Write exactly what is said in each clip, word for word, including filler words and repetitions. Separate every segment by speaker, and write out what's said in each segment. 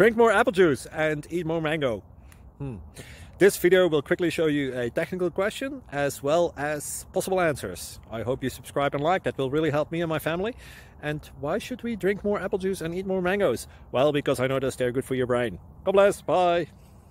Speaker 1: Drink more apple juice and eat more mango. Hmm. This video will quickly show you a technical question as well as possible answers. I hope you subscribe and like, that will really help me and my family. And why should we drink more apple juice and eat more mangoes? Well, because I noticed they're good for your brain. God bless, bye!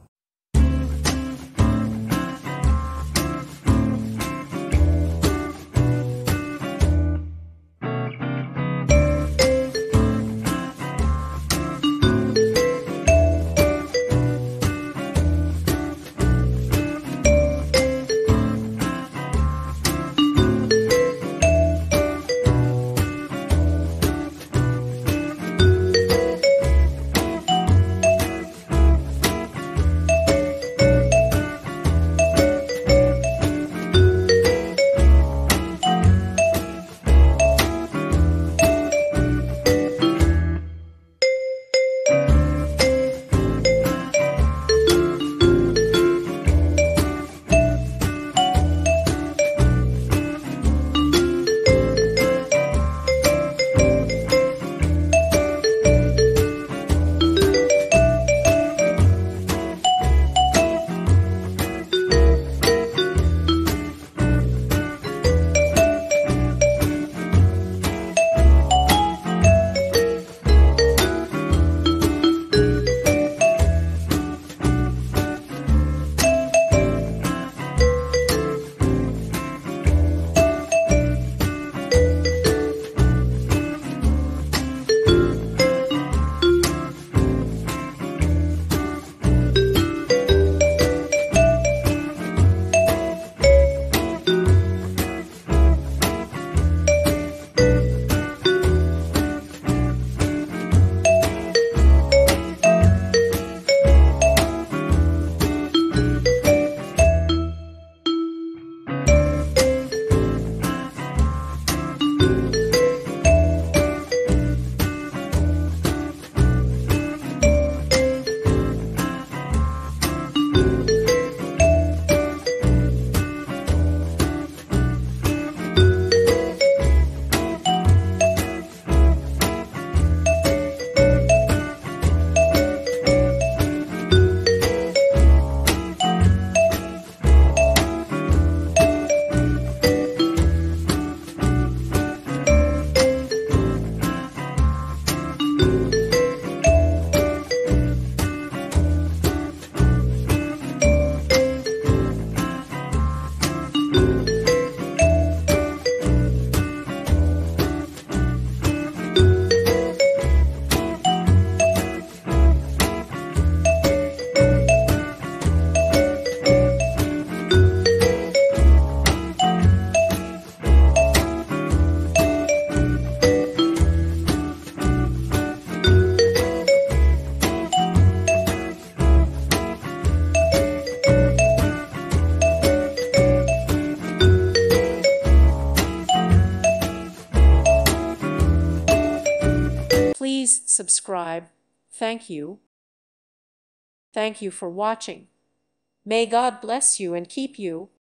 Speaker 2: Please subscribe. Thank you. Thank you for watching. May God bless you and keep you.